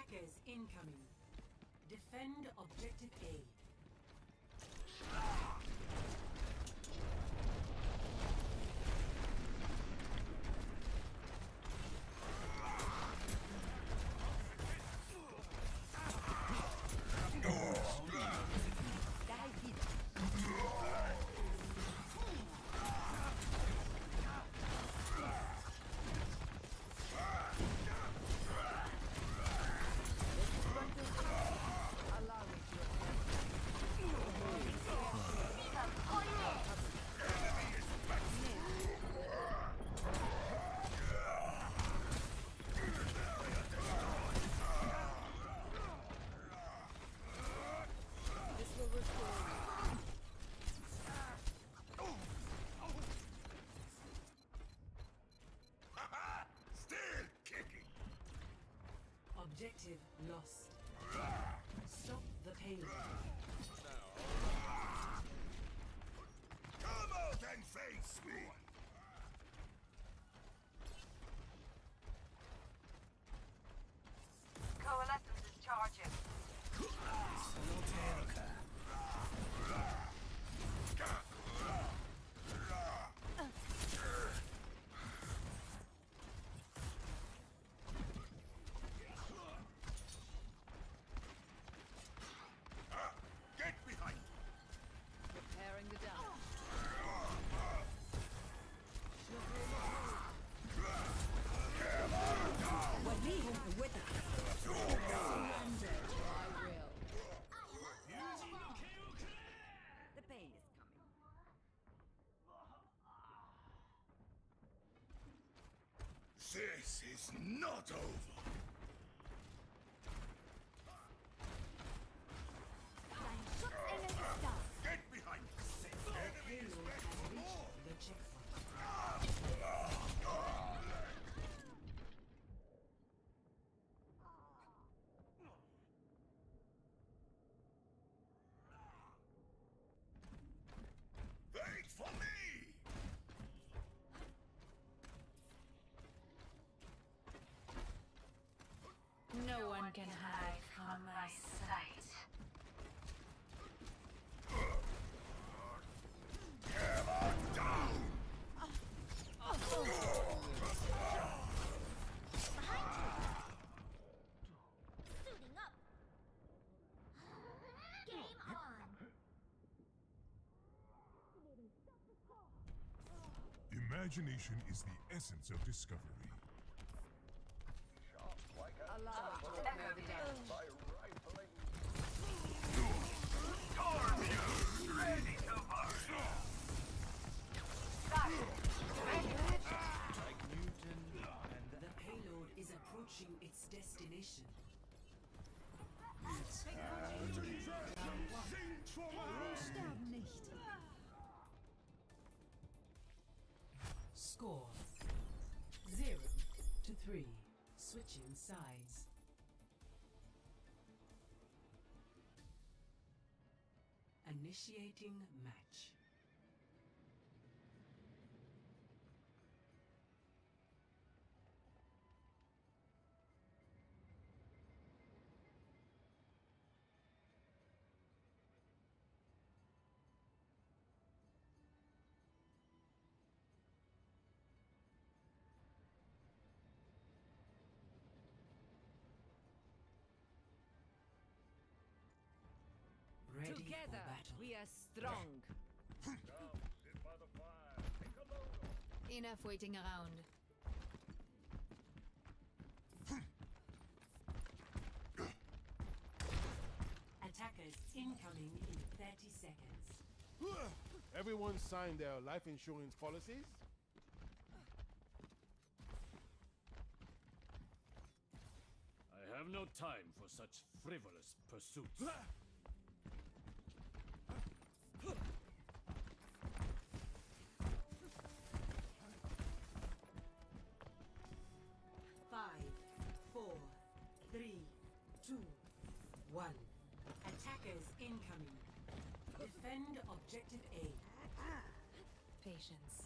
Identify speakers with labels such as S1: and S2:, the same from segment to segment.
S1: Attackers incoming. Defend objective A.
S2: Still kicking.
S1: Objective lost. Stop the payload.
S2: Come out and face me.
S3: Coalescence is charging.
S2: Get behind.
S4: Preparing the damage. I will.
S3: The pain is coming.
S2: This is not over.
S3: Dein Schutzengel ist da.
S2: Get behind. Enemy is
S1: Payload
S2: back for
S1: has
S2: more.
S1: reached the checkpoint.
S2: Wait for me.
S4: No one can hide from my sight.
S5: Suiting up. Game on.
S6: Imagination is the essence of discovery.
S4: Allow me to repair the damage.
S2: Ready to burn.
S1: The payload is approaching its destination.
S4: Sterben nicht.
S1: Score 0-3. Switching sides. Initiating match. Ready for
S4: Together,
S1: battle.
S4: we are strong. Enough waiting around.
S1: Attackers incoming in 30 seconds.
S7: Everyone signed their life insurance policies?
S8: I have no time for such frivolous pursuits.
S1: 5, 4, 3, 2, 1. Attackers incoming. Defend objective A.
S4: Patience.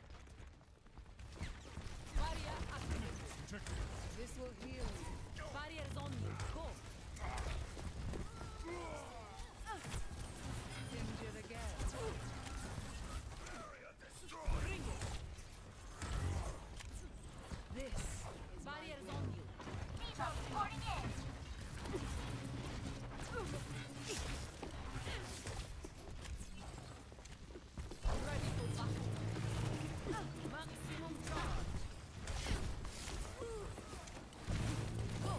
S4: Barrier activated. This will heal you. Barrier
S3: Barriers on you. Go. Danger again. Bring it. This is barriers on you.
S5: Depot reporting in.
S3: Ready for battle. Maximum charge. Go.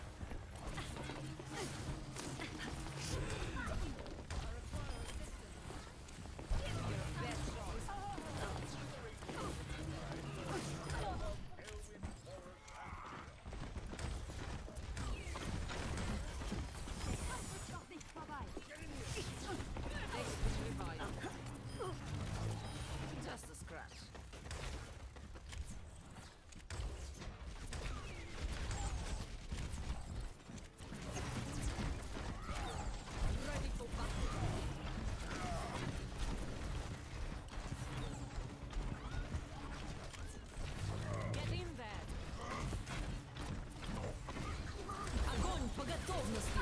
S3: Your best shot. Next revive. Just a scratch. Ready for battle. Get in there. Огонь по готовности.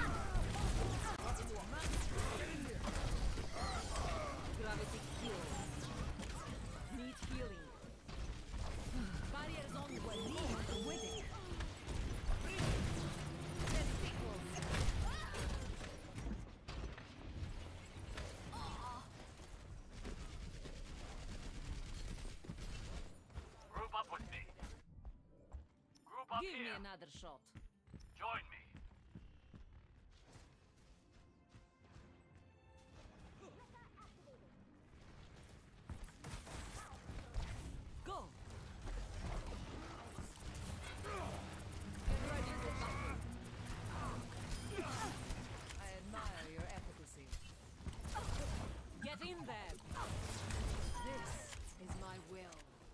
S3: Gravity kill. Need healing. Barriers on the lead with it.
S2: Group up with me. Group up
S3: Give me
S2: here.
S3: another shot.
S2: Join me.
S3: Go. Get ready for battle. I admire your efficacy. Get in there. This is my will.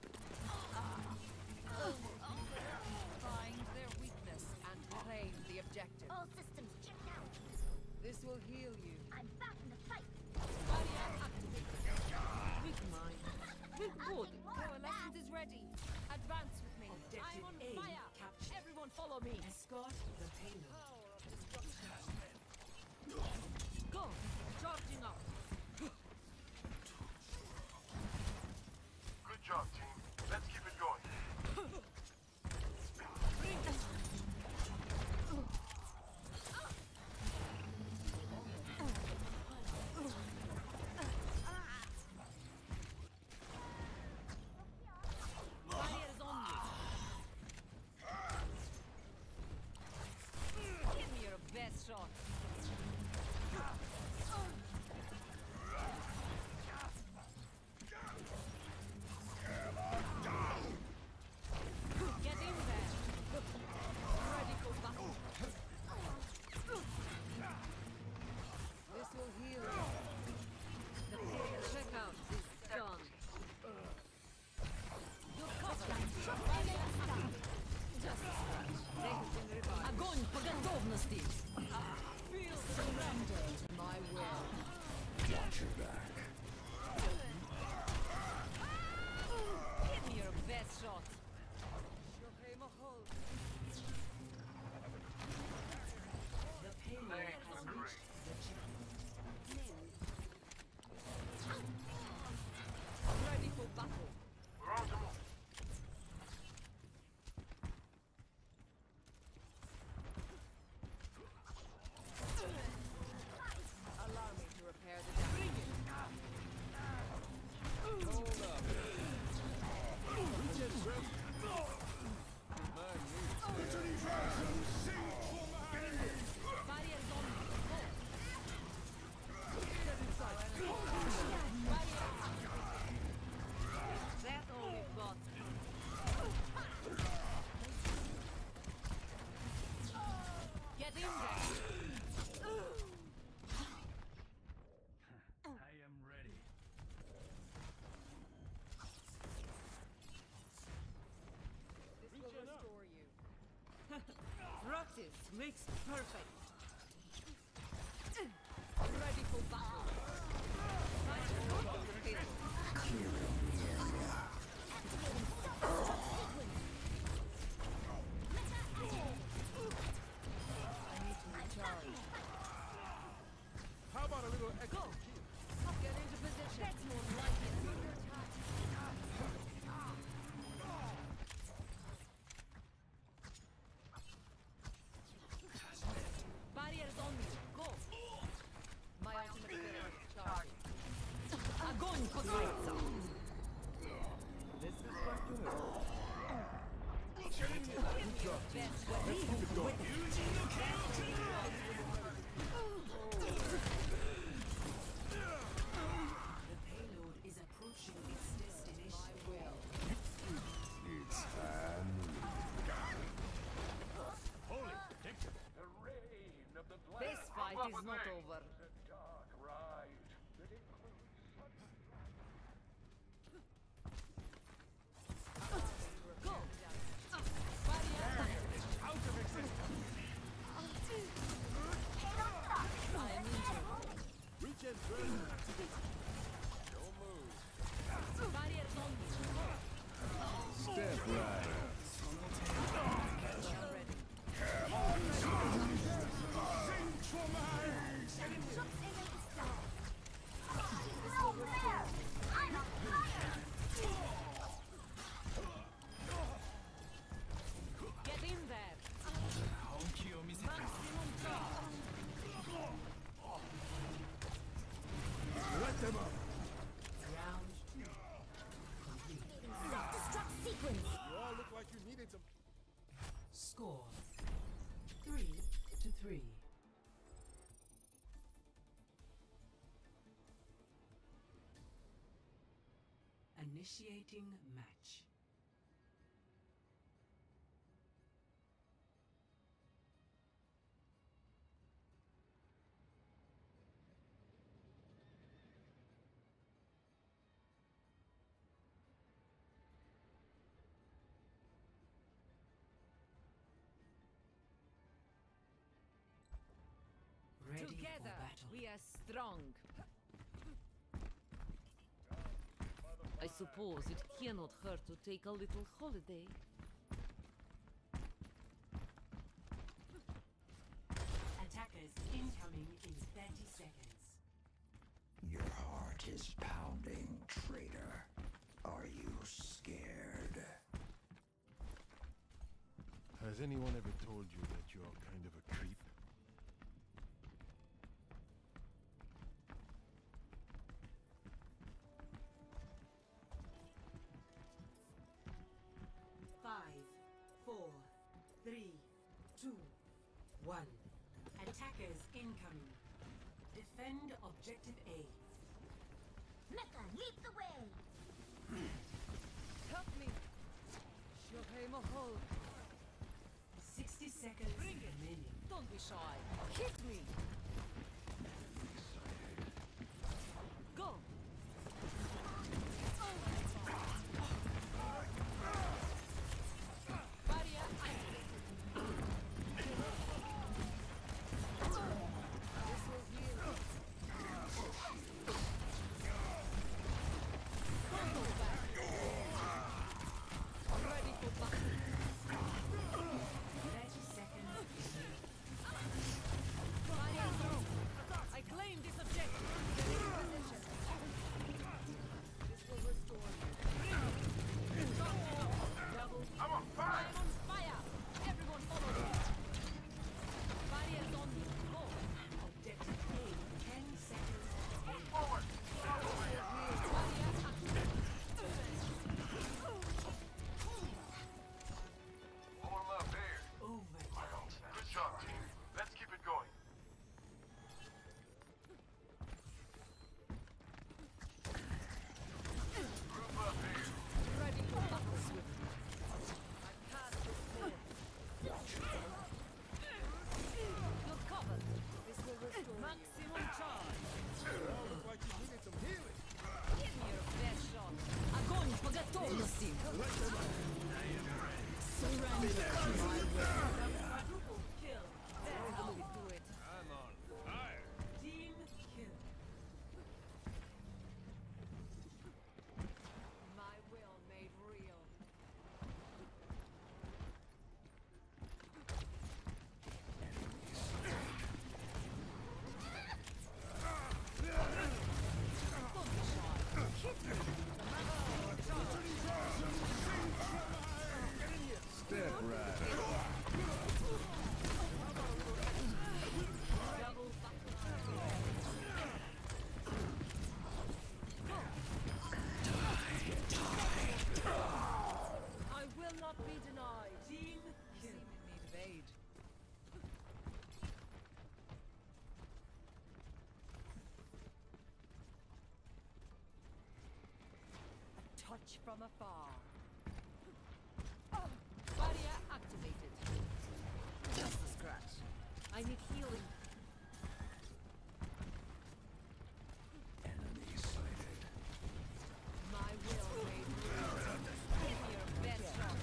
S3: Find their weakness and claim the objective.
S5: All systems checked out.
S3: This will heal you.
S5: I'm back in the fight.
S3: Barrier activated. Weak mind. Weak body. Coalescence is ready. Advance with me.
S1: Objective
S3: I'm on
S1: A
S3: fire.
S1: captured.
S3: Everyone follow me.
S1: Escort the payload.
S3: Power of destruction. Go. Charging up.
S2: Good job, team. Let's keep it going.
S3: Bring it. Barriers on you. Give me your best shot. Get in there. Ready for battle. This will heal you. The checkout is done. You're covered. Just a scratch. Negative revive. Огонь по готовности. Feel surrender to my will.
S9: Watch your back.
S3: Give me your best shot. Show him a hole.
S1: The payload has reached the checkpoint.
S3: Ready for battle.
S2: We're on to move.
S3: Allow me to repair the damage.
S7: Hold up. Just ready. Man,
S3: Barriers on me. Go. Step inside. Barrier activated. That's all we've got. Get in there.
S8: I am ready.
S3: This will restore you. Practice makes perfect. Ready for battle. Go! Get into position. That's more like it. Barriers on me. Go! My ultimate ability is charging. Огонь, кузнеца!
S7: This is what you heard.
S1: The payload is approaching its destination.
S6: It's family.
S8: Holy protector.
S2: The reign of the black.
S3: This fight is not over.
S2: The dark ride that includes
S3: Go! Barrier!
S7: Out of existence.
S3: I am injured.
S7: Reach and burn activated. Don't move.
S3: Barriers on me.
S6: Step right.
S3: I'm ready. Get in there. Maximum charge.
S7: Let them up.
S1: Round two.
S5: Self-destruct sequence.
S7: You all look like you needed some.
S1: Score 3-3. Initiating match. Ready
S3: Together,
S1: for battle.
S3: we are strong. I suppose it cannot hurt to take a little holiday.
S1: Attackers incoming in 30 seconds.
S9: Your heart is pounding, traitor. Are you scared?
S7: Has anyone ever told you that you're kind of a creep?
S1: Five, 4, 3, 2, 1. Attackers incoming. Defend objective A.
S5: Mecha, lead the way.
S3: Help me! Shohei Mahal!
S1: 60 seconds remaining.
S3: Don't be shy. Hit me! Go! Barrier activated. This will heal. Combo back. Ready for battle.
S1: 30 seconds remaining.
S3: Barrier watch from afar. Barrier activated. Just a scratch. I need healing.
S9: Enemy sighted.
S3: My will made real. Give me your best shot.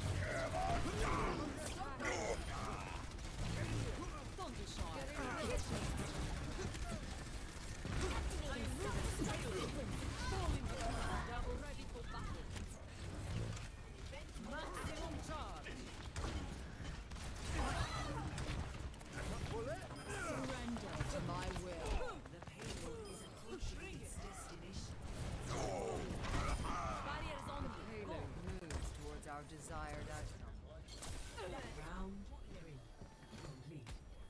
S3: Don't be shy. Double ready for battle. Maximum charge. Surrender to my will.
S1: The payload is approaching its destination.
S3: Barriers on the payload moves towards our desired outcome.
S1: Round 3 complete.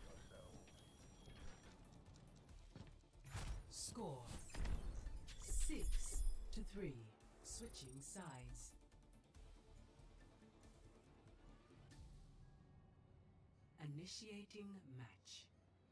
S1: Score 6-3. Switching sides. Initiating match.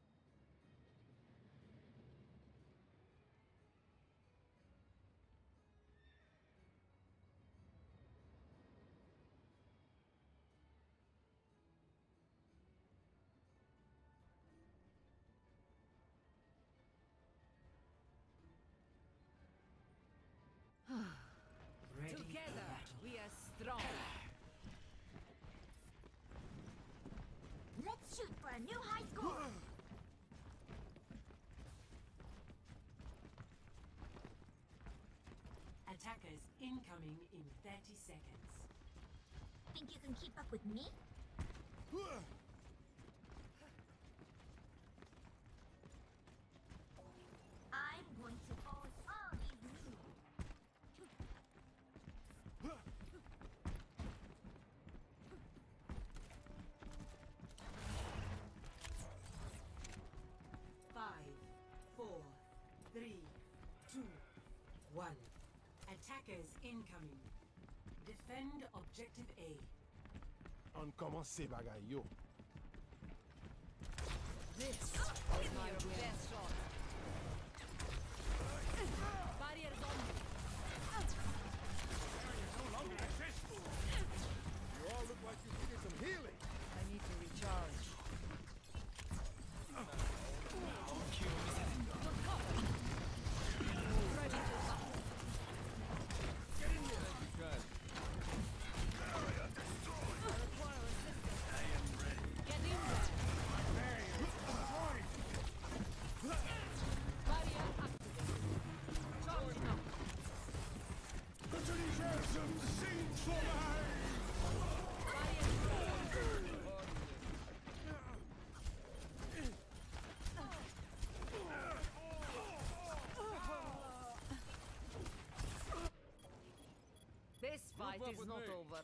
S1: Ready for
S3: Together,
S1: battle.
S3: we are strong.
S5: Let's shoot for a new high score.
S1: Attackers incoming in 30 seconds.
S5: Think you can keep up with me? I'm going to pose all these moves.
S1: 5, 4, 3, 2, 1. Attackers incoming. Defend objective A.
S7: On commence ces bagailles, yo.
S3: This is my best shot. Barriers on me.
S7: You all look like you needed some healing.
S3: I need to recharge. Ready to battle. I require assistance. Get in there. Barrier activated. Charging up. This fight
S7: up
S3: is
S7: with
S3: not
S7: me.
S3: over.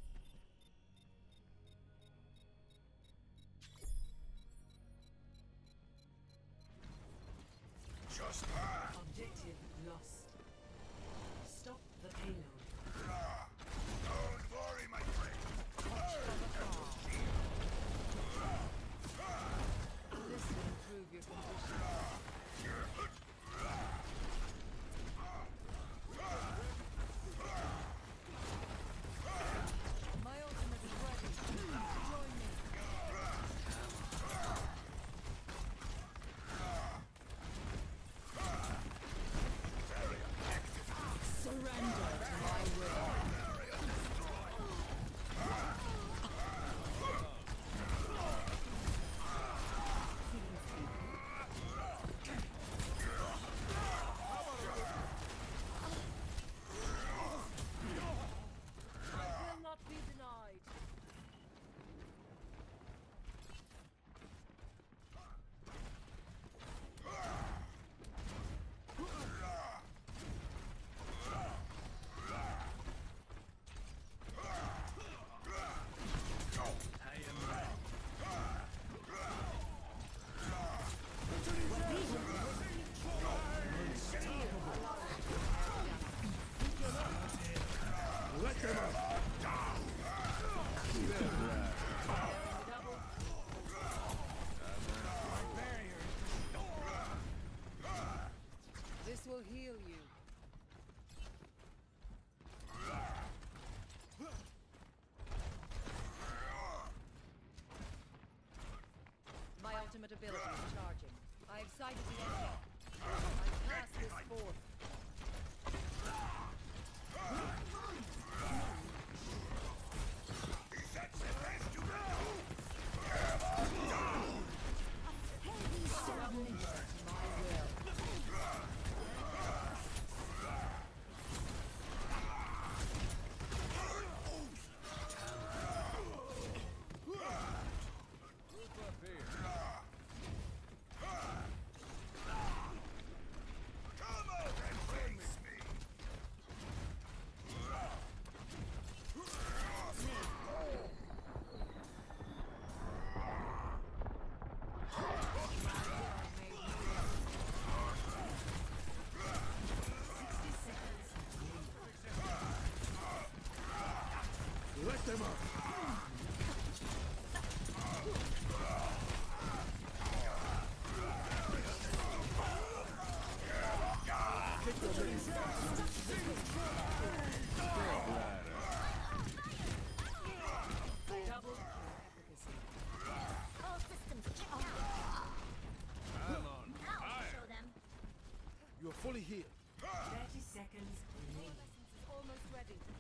S9: Just that.
S1: Objective lost. Stop the payload.
S9: Don't worry, my friend.
S3: This will improve your condition. My ultimate is ready. Join me. Surrender to my will. ultimate ability is charging. I have sighted the enemy. I pass this forth.
S9: That's the best you can come out and face me.
S7: Let them up.
S3: Double efficacy.
S5: All systems check.
S2: I'm on
S5: Now I'll
S2: fire.
S5: show them.
S7: You're fully healed.
S1: 30 seconds remaining.
S5: Lessons is almost ready.